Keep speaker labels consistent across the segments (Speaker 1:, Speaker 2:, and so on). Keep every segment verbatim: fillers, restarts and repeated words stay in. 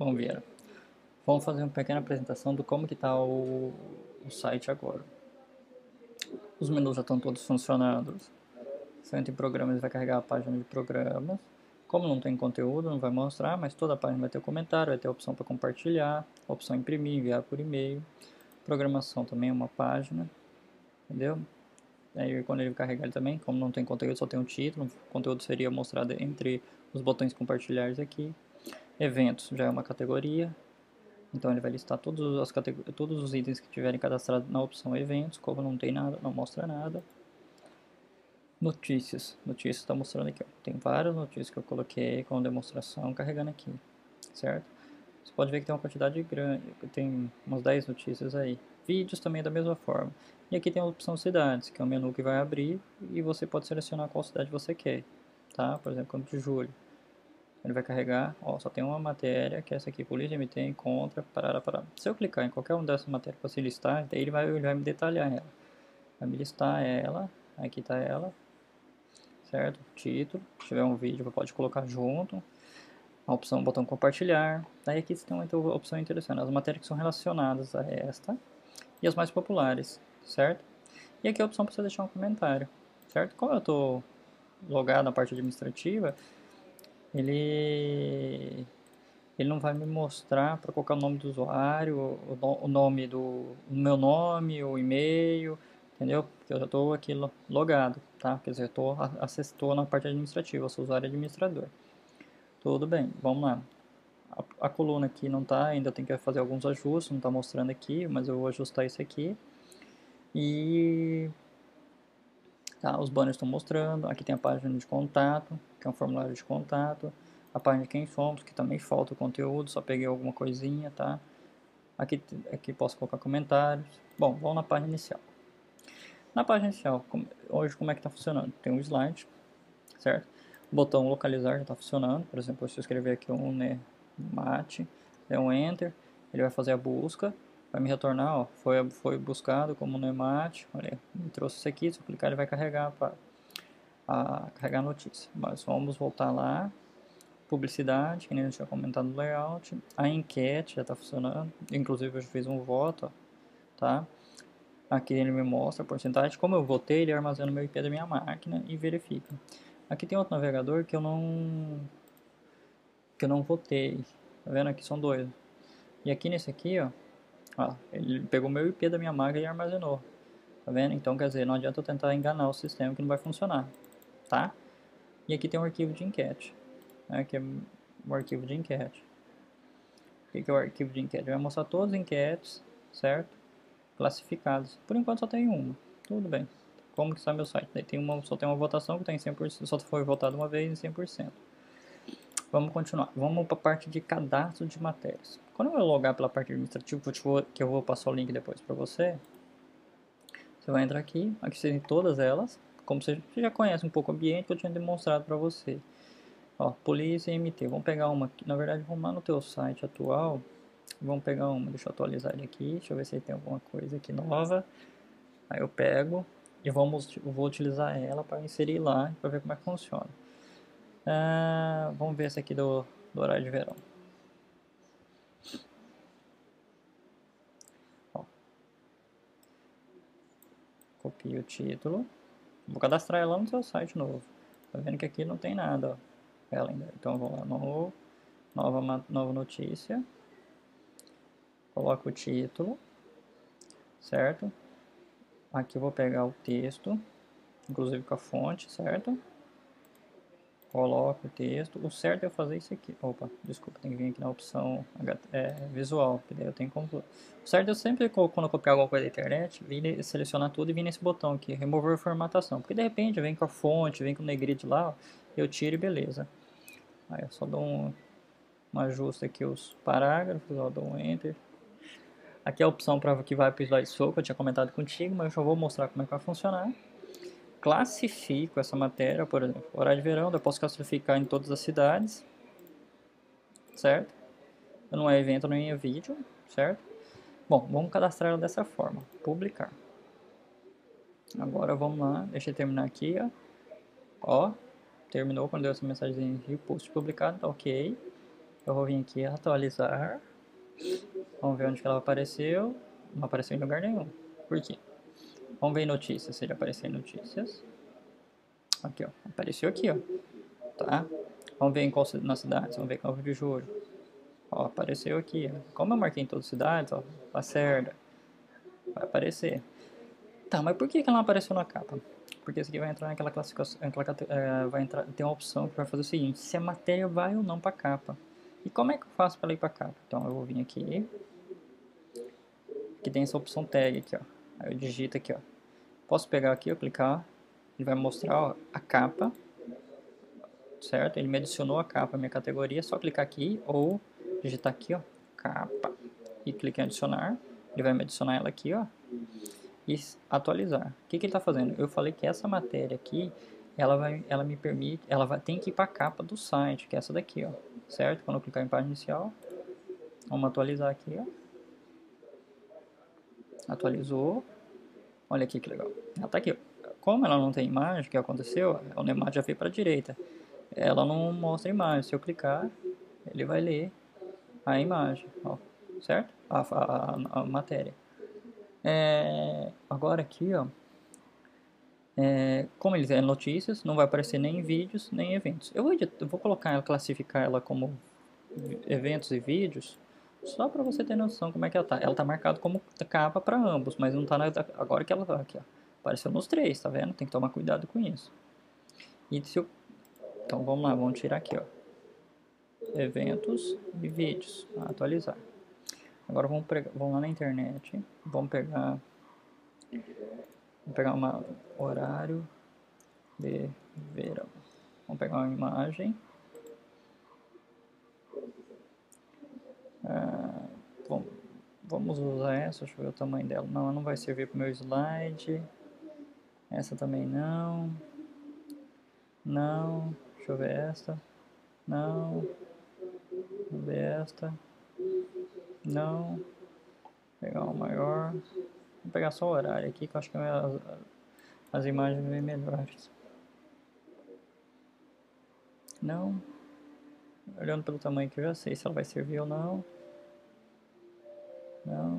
Speaker 1: Bom, Vieira, vamos fazer uma pequena apresentação do como que está o, o site agora. Os menus já estão todos funcionando. Você entra em programas e vai carregar a página de programas. Como não tem conteúdo, não vai mostrar, mas toda a página vai ter comentário, vai ter a opção para compartilhar, a opção imprimir, enviar por e-mail. Programação também é uma página, entendeu? Aí quando ele carregar ele também, como não tem conteúdo, só tem um título, o conteúdo seria mostrado entre os botões compartilhar aqui. Eventos já é uma categoria, então ele vai listar todos, as todos os itens que tiverem cadastrados na opção eventos. Como não tem nada, não mostra nada. Notícias, notícias está mostrando aqui, ó. Tem várias notícias que eu coloquei com demonstração carregando aqui, certo? Você pode ver que tem uma quantidade grande, tem umas dez notícias aí. Vídeos também da mesma forma. E aqui tem a opção cidades, que é um menu que vai abrir e você pode selecionar qual cidade você quer, tá? Por exemplo, Campo de Julho. Ele vai carregar, ó, só tem uma matéria, que é essa aqui, polícia, M T, encontra, parará, parará. Se eu clicar em qualquer uma dessas matérias para se listar, daí ele vai, ele vai me detalhar ela. Vai me listar ela, aqui está ela, certo? Título, se tiver um vídeo, pode colocar junto. A opção, botão compartilhar. Daí aqui você tem uma opção interessante, as matérias que são relacionadas a esta e as mais populares, certo? E aqui a opção para você deixar um comentário, certo? Como eu estou logado na parte administrativa, ele ele não vai me mostrar para colocar o nome do usuário, o, o nome do o meu nome, o e-mail, entendeu? Porque eu já estou aqui logado, tá? Quer dizer, eu estou acessou na parte administrativa, eu sou usuário administrador. Tudo bem, vamos lá. A, a coluna aqui não está, ainda tem que fazer alguns ajustes, não está mostrando aqui, mas eu vou ajustar isso aqui. E tá, os banners estão mostrando, aqui tem a página de contato, que é um formulário de contato, a página de quem somos, que também falta o conteúdo, só peguei alguma coisinha, tá? Aqui, aqui posso colocar comentários. Bom, vamos na página inicial. Na página inicial, hoje como é que está funcionando? Tem um slide, certo? O botão localizar já está funcionando, por exemplo, se eu escrever aqui um Unemate, der um Enter, ele vai fazer a busca, vai me retornar, ó, foi, foi buscado como Unemate, olha, me trouxe isso aqui, se eu clicar ele vai carregar para a carregar a notícia. Mas vamos voltar lá. Publicidade, que nem eu tinha comentado no layout. A enquete já está funcionando. Inclusive eu já fiz um voto, tá? Aqui ele me mostra a porcentagem. Como eu votei, ele armazena o meu I P da minha máquina e verifica. Aqui tem outro navegador que eu não que eu não votei. Tá vendo? Aqui são dois. E aqui nesse aqui, ó, ó ele pegou o meu I P da minha máquina e armazenou. Tá vendo? Então quer dizer, não adianta eu tentar enganar o sistema que não vai funcionar, tá? E aqui tem um arquivo de enquete, né, que é um arquivo de enquete. O que é o arquivo de enquete? Vai mostrar todas as enquetes, certo? Classificadas. Por enquanto só tem uma. Tudo bem. Como que está meu site? Daí tem uma, só tem uma votação que tem cem por cento, só foi votado uma vez em cem por cento. Vamos continuar. Vamos para a parte de cadastro de matérias. Quando eu logar pela parte administrativa, que eu vou passar o link depois para você, você vai entrar aqui. Aqui você tem todas elas. Como você já conhece um pouco o ambiente que eu tinha demonstrado para você. Ó, polícia e M T. Vamos pegar uma aqui. Na verdade, vamos lá no teu site atual. Vamos pegar uma. Deixa eu atualizar ele aqui. Deixa eu ver se tem alguma coisa aqui nova. Aí eu pego e vamos, eu vou utilizar ela para inserir lá para ver como é que funciona. Ah, vamos ver esse aqui do, do horário de verão. Ó, copio o título. Vou cadastrar ela no seu site novo. Tá vendo que aqui não tem nada, ó. Ela ainda. Então eu vou lá no nova, nova notícia. Coloco o título, certo? Aqui eu vou pegar o texto, inclusive com a fonte, certo? Coloco o texto. O certo é eu fazer isso aqui. Opa, desculpa, tem que vir aqui na opção é, visual, que daí eu tenho como... O certo é eu sempre, quando eu copiar alguma coisa da internet, vir, selecionar tudo e vir nesse botão aqui, remover formatação. Porque de repente vem com a fonte, vem com o negrito lá, ó, eu tiro e beleza. Aí eu só dou um, um ajuste aqui os parágrafos, ó, dou um enter. Aqui é a opção para que vai para o slide show, que eu tinha comentado contigo, mas eu já vou mostrar como é que vai funcionar. Classifico essa matéria, por exemplo, horário de verão, eu posso classificar em todas as cidades, certo? Não é evento, nem é vídeo, certo? Bom, vamos cadastrar ela dessa forma, publicar. Agora vamos lá, deixa eu terminar aqui, ó. Ó, terminou quando deu essa mensagem de post publicado, tá ok. Eu vou vir aqui atualizar. Vamos ver onde que ela apareceu. Não apareceu em lugar nenhum. Por quê? Vamos ver em notícias, se ele aparecer em notícias. Aqui, ó. Apareceu aqui, ó. Tá? Vamos ver em qual nas cidades. Vamos ver Campo de Juro. Ó, apareceu aqui, ó. Como eu marquei em todas as cidades, ó. Lacerda. Vai aparecer. Tá, mas por que que ela não apareceu na capa? Porque isso aqui vai entrar naquela classificação, naquela, é, vai entrar, tem uma opção que vai fazer o seguinte, se a matéria vai ou não para a capa. E como é que eu faço para ela ir para a capa? Então eu vou vir aqui, que tem essa opção tag aqui, ó. Aí eu digito aqui, ó. Posso pegar aqui, eu clicar, ele vai mostrar, ó, a capa, certo? Ele me adicionou a capa, a minha categoria, é só clicar aqui ou digitar aqui, ó, capa, e clicar em adicionar, ele vai me adicionar ela aqui, ó. E atualizar. O que, que ele está fazendo? Eu falei que essa matéria aqui, ela, vai, ela me permite, ela vai, tem que ir para a capa do site, que é essa daqui, ó, certo? Quando eu clicar em página inicial, vamos atualizar aqui, ó. Atualizou. Olha aqui que legal. Ela tá aqui, ó. Como ela não tem imagem, o que aconteceu? A imagem já veio para a direita. Ela não mostra a imagem. Se eu clicar, ele vai ler a imagem, ó, certo? A, a, a matéria. É, agora aqui, ó. É, como eles é notícias, não vai aparecer nem vídeos, nem eventos. Eu vou, editar, eu vou colocar ela, classificar ela como eventos e vídeos, só para você ter noção como é que ela tá. Ela tá marcada como capa para ambos, mas não tá na, agora que ela tá aqui, ó. Apareceu nos três, tá vendo? Tem que tomar cuidado com isso. E se eu, então vamos lá, vamos tirar aqui, ó. Eventos e vídeos, atualizar. Agora vamos, pegar, vamos lá na internet, vamos pegar, vamos pegar um horário de verão. Vamos pegar uma imagem. Ah, bom, vamos usar essa, deixa eu ver o tamanho dela. Não, ela não vai servir para o meu slide. Essa também não. Não. Deixa eu ver esta. Não. Vou ver esta. Não. Vou pegar uma maior. Vou pegar só o horário aqui, que eu acho que as, as imagens vêm melhores. Não. Olhando pelo tamanho que eu já sei se ela vai servir ou não. Não.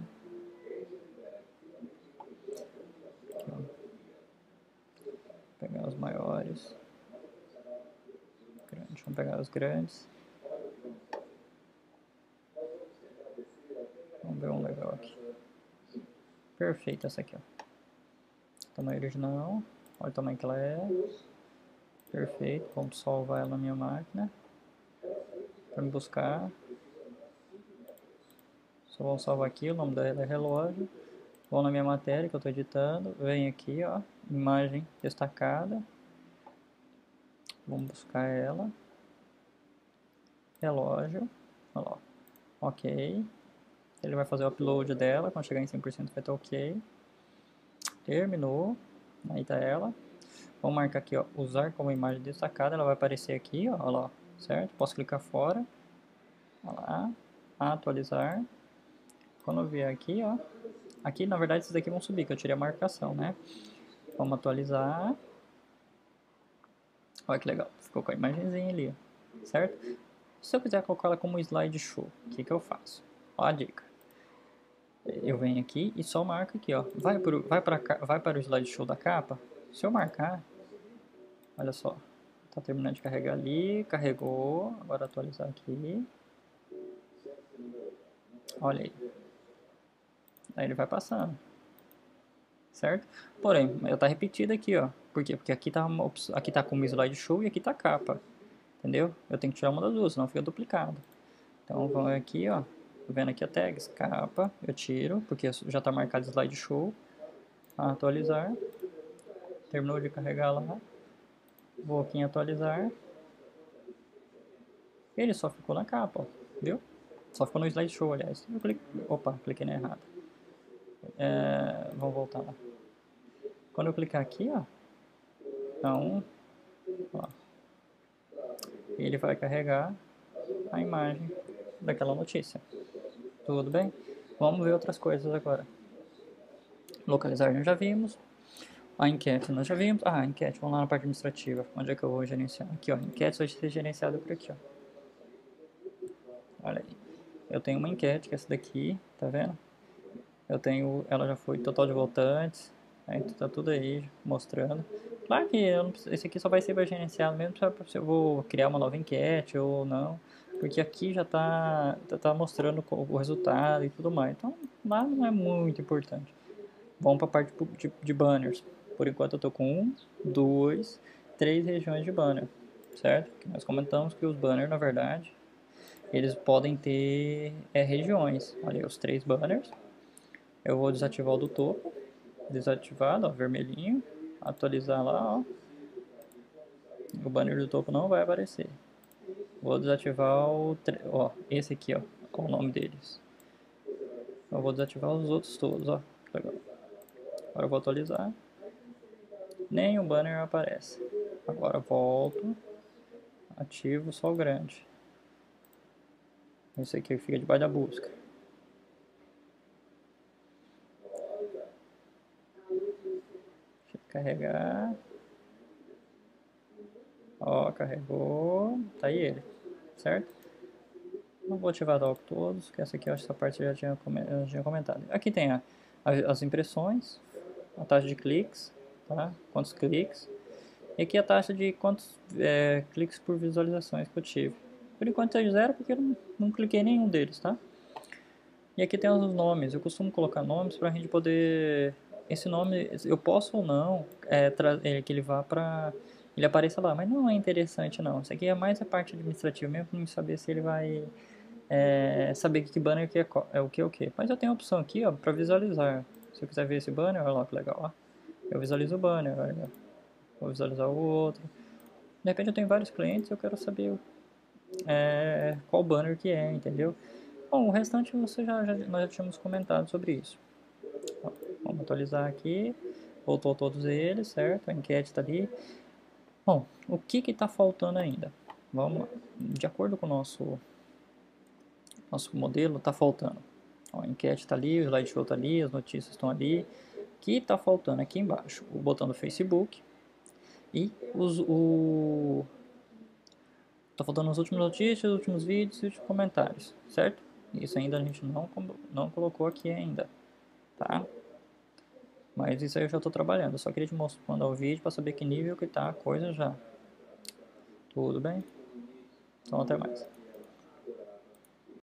Speaker 1: Aqui, ó. Vou pegar os maiores. Grande. Vamos pegar os grandes. Vamos ver um legal aqui. Perfeito essa aqui, ó. Tamanho original. Olha o tamanho que ela é. Perfeito. Vamos salvar ela na minha máquina. Para me buscar. Só vamos salvar aqui. O nome dela é relógio. Vou na minha matéria que eu estou editando. Vem aqui, ó. Imagem destacada. Vamos buscar ela. Relógio. Olha lá. Ok. Ele vai fazer o upload dela. Quando chegar em cem por cento vai estar ok. Terminou. Aí tá ela. Vamos marcar aqui, ó, usar como imagem destacada. Ela vai aparecer aqui, ó, ó lá, certo? Posso clicar fora. Ó lá. Atualizar. Quando eu vier aqui, ó. Aqui, na verdade, esses daqui vão subir, que eu tirei a marcação, né? Vamos atualizar. Olha que legal. Ficou com a imagenzinha ali, ó. Certo? Se eu quiser colocar ela como slideshow, o que que eu faço? Ó a dica. Eu venho aqui e só marco aqui, ó. Vai, pro, vai, pra, vai para o slideshow da capa. Se eu marcar, olha só, tá terminando de carregar ali, carregou, agora atualizar aqui. Olha aí. Aí ele vai passando. Certo? Porém, eu tá repetido aqui, ó. Por quê? Porque aqui tá, uma, aqui tá como slideshow e aqui tá capa. Entendeu? Eu tenho que tirar uma das duas, senão fica duplicado. Então, vamos aqui, ó. Tô vendo aqui a tags, capa, eu tiro, porque já tá marcado slideshow. Atualizar. Terminou de carregar lá. Vou aqui em atualizar. Ele só ficou na capa, ó. Viu? Só ficou no slideshow, aliás. Eu clique... Opa, cliquei na errada. É... Vamos voltar lá. Quando eu clicar aqui, ó. Então, ó. Ele vai carregar a imagem daquela notícia. Tudo bem? Vamos ver outras coisas agora. Localizar nós já vimos. A enquete nós já vimos. Ah, a enquete, vamos lá na parte administrativa. Onde é que eu vou gerenciar? Aqui, ó. A enquete vai ser gerenciada por aqui, ó. Olha aí. Eu tenho uma enquete, que é essa daqui, tá vendo? Eu tenho, ela já foi total de votantes, aí tá tudo aí mostrando. Claro que eu não, esse aqui só vai ser gerenciado mesmo se eu vou criar uma nova enquete ou não, porque aqui já tá, tá, tá mostrando o resultado e tudo mais. Então lá não é muito importante. Vamos para a parte de, de banners. Por enquanto eu tô com um, dois, três regiões de banner, certo? Que nós comentamos que os banners, na verdade, eles podem ter é, regiões. Olha aí, os três banners. Eu vou desativar o do topo, desativado, ó, vermelhinho. Atualizar lá, ó. O banner do topo não vai aparecer. Vou desativar o, ó, esse aqui, ó, com o nome deles. Eu vou desativar os outros todos, ó. Legal. Agora eu vou atualizar. Nenhum banner aparece. Agora volto. Ativo só o grande. Esse aqui fica debaixo da busca. Deixa eu carregar. Ó, carregou. Tá aí ele, certo? Não vou ativar logo todos, que essa aqui eu acho que essa parte eu já tinha, eu já tinha comentado. Aqui tem a, as impressões, a taxa de cliques, tá? Quantos cliques. E aqui a taxa de quantos é, cliques por visualizações que eu tive. Por enquanto é zero porque eu não, não cliquei em nenhum deles, tá? E aqui tem os nomes. Eu costumo colocar nomes para a gente poder... Esse nome, eu posso ou não é, que ele vá para... Ele apareça lá, mas não é interessante não. Isso aqui é mais a parte administrativa mesmo, para saber se ele vai... É, saber que banner que é, é o que é o que. Mas eu tenho a opção aqui, ó, para visualizar. Se eu quiser ver esse banner, olha lá que legal, ó. Eu visualizo o banner, olha. Vou visualizar o outro. De repente eu tenho vários clientes, eu quero saber é, qual banner que é, entendeu? Bom, o restante você já, já, nós já tínhamos comentado sobre isso. Ó, vamos atualizar aqui. Voltou todos eles, certo? A enquete está ali. Bom, o que está faltando ainda? Vamos lá. De acordo com o nosso, nosso modelo, está faltando. Ó, a enquete está ali, o slideshow está ali, as notícias estão ali. O que está faltando aqui embaixo? O botão do Facebook e os, o... Tá faltando as últimas notícias, os últimos vídeos e os comentários, certo? Isso ainda a gente não, não colocou aqui ainda, tá? Mas isso aí eu já estou trabalhando. Eu só queria te mostrar, mandar o vídeo para saber que nível que tá a coisa já. Tudo bem? Então até mais.